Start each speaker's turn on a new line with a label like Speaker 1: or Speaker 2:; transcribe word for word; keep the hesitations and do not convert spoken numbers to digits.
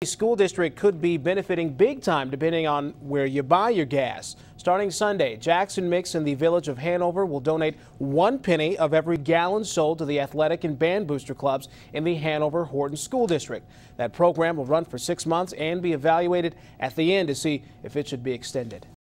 Speaker 1: School district could be benefiting big time depending on where you buy your gas. Starting Sunday, Jackson Mix in the village of Hanover will donate one penny of every gallon sold to the athletic and band booster clubs in the Hanover-Horton School District. That program will run for six months and be evaluated at the end to see if it should be extended.